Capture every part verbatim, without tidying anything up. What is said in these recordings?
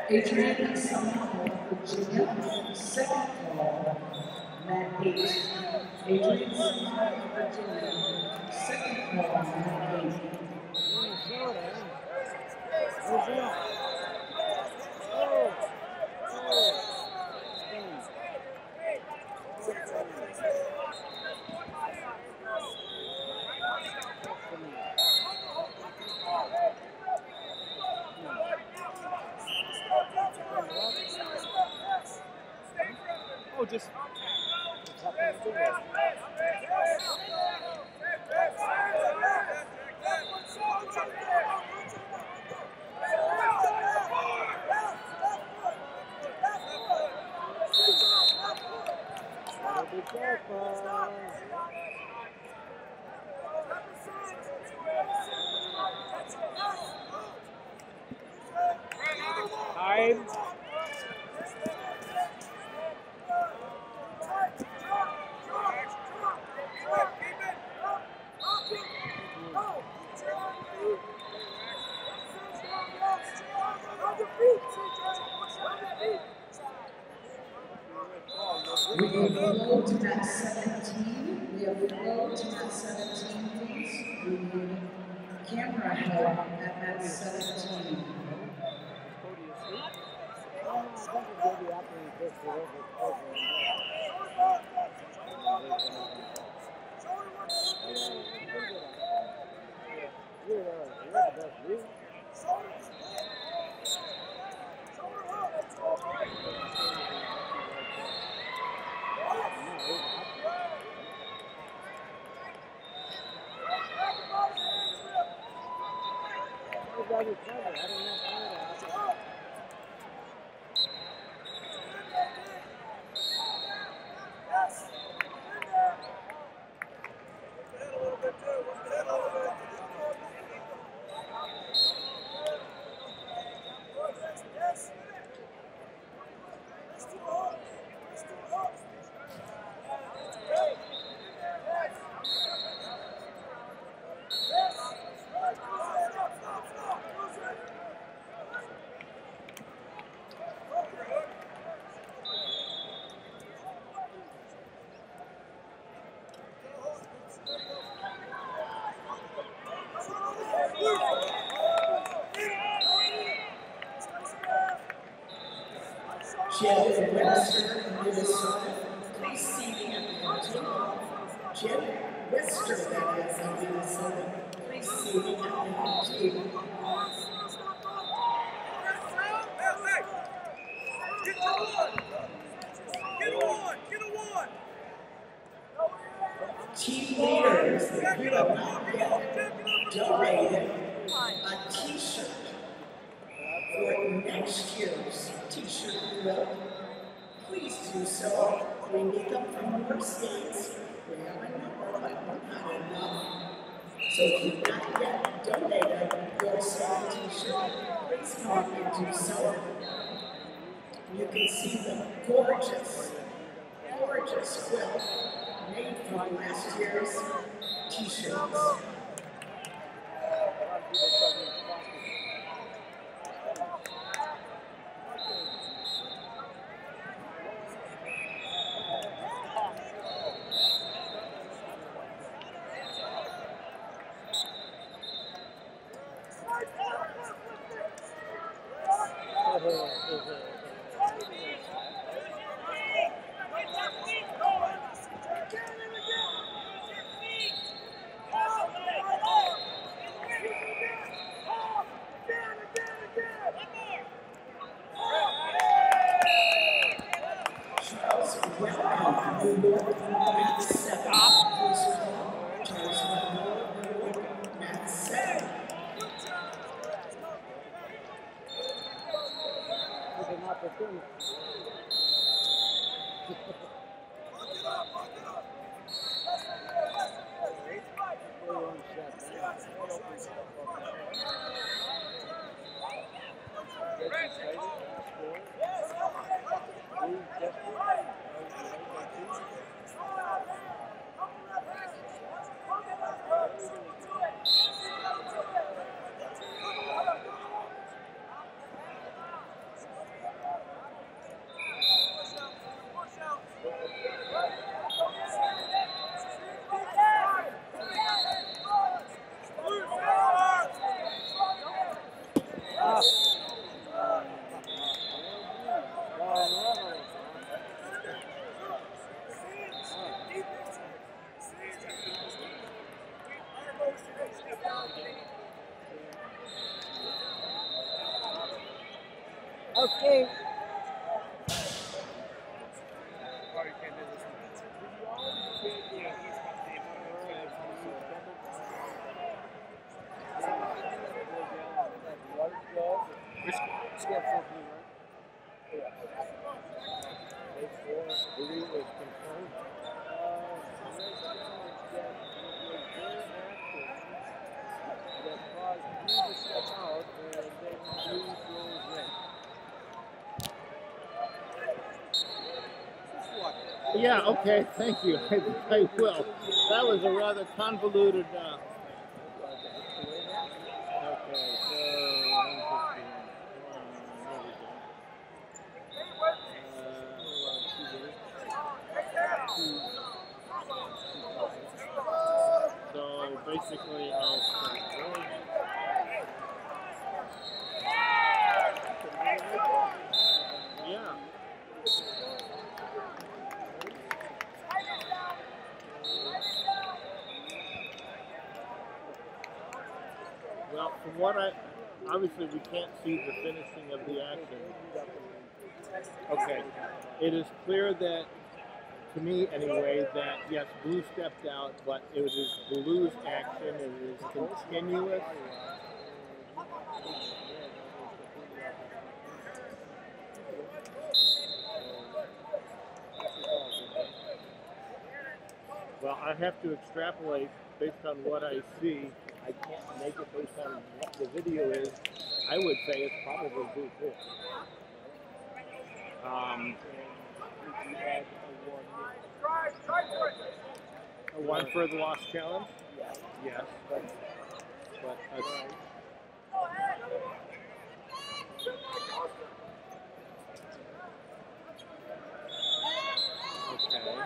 Adrian Samuel, Virginia, second call, Matt eight. Adrian Samuel, Virginia, second call, Matt eight. Oh, just. Be careful. Time. We have flow to mat seventeen. We have flow to mat seventeen, please. We need camera help at mat seventeen. Jeff Webster, Minnesota, please see me at the hotel. Jeff Webster, that is, of Minnesota, please see me at the hotel. Get to one! Get a one! Get a one! Team leaders, if you have not yet donated a t-shirt for next year's t-shirt drill, please do so. We need them from more states. We have a number, but we're not enough. So if you've not yet donated your small t-shirt, please come up and do so. You can see the gorgeous, gorgeous quilt made from last year's t-shirts. Okay. Or you can do this one. Yeah, he's got the Which score for blue, right? Blue was confirmed. That caused blue to step out, and then blue goes red. Yeah, okay, thank you. I, I will. That was a rather convoluted. Uh, okay, so. So basically, I'll start going. Yeah. Well, from what I, obviously we can't see the finishing of the action. Okay. It is clear that, to me anyway, that yes, blue stepped out, but it is blue's action. It is continuous. Well, I have to extrapolate based on what I see. I can't make it based on what the video is. I would say it's probably blue four. Um, a one for the lost challenge? Yes, but, but a, okay.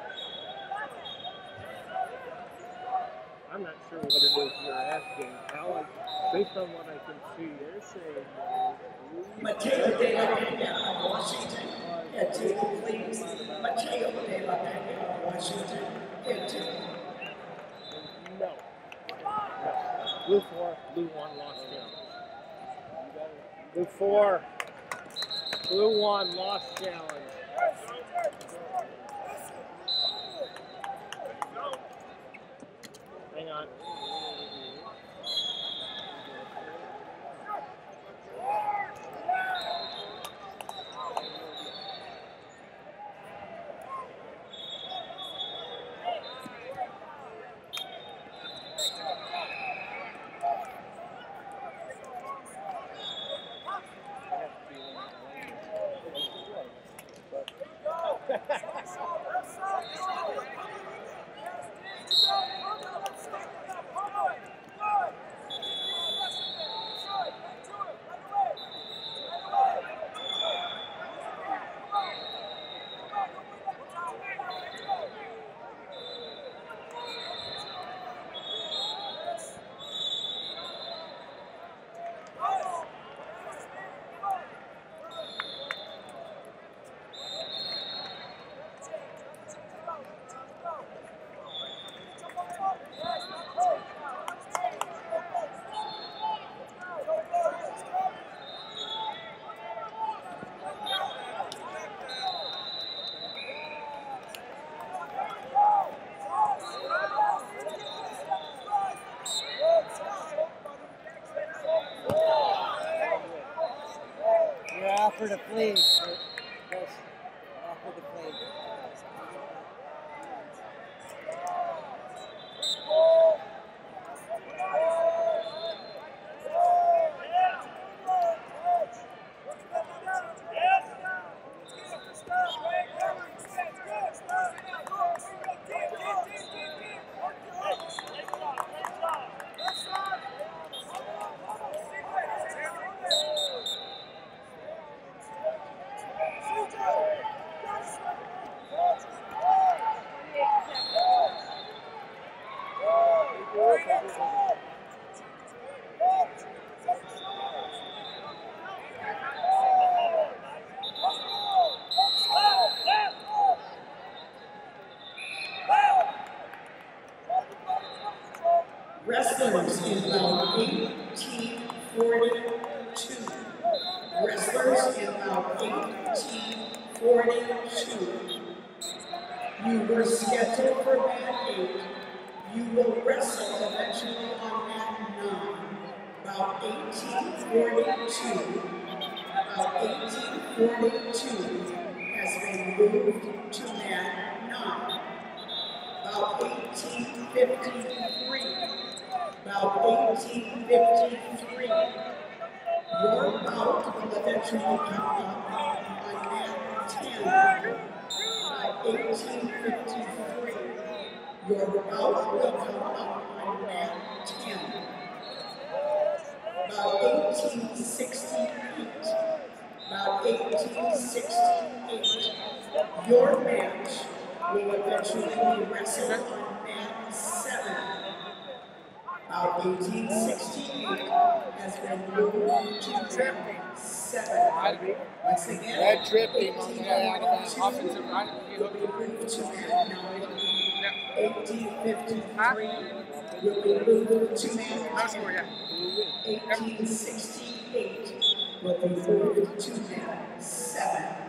I'm not sure what it is you're asking. How, based on what I can see, they're saying Mateo de la Peña, Washington. Head two, please. Mateo de la Peña, Washington. Head two. No. No. Blue four, blue one, lost challenge. Blue four, blue one, lost challenge. Hang on. Offer to play. Yes. Offer to play. Wrestlers in round eighteen forty-two. Wrestlers in You were scheduled for mat eight. You will wrestle eventually on mat nine. About eighteen forty-two. About eighteen forty-two has been moved to mat nine. About eighteen fifty-three. About eighteen fifty-three. Your bout will eventually come up on mat ten. About eighteen fifty-three. Your bout will come up on mat ten. About eighteen sixty-eight. About eighteen sixty-eight. Your match will eventually be wrestled on mat seven. About eighteen sixty-eight has been moved to mat seven. Once again, That drifting on the way out of that offensive right. will be moved to mat nine. eighteen fifty-three will be moved to mat ten. eighteen sixty-eight will be moved to mat seven.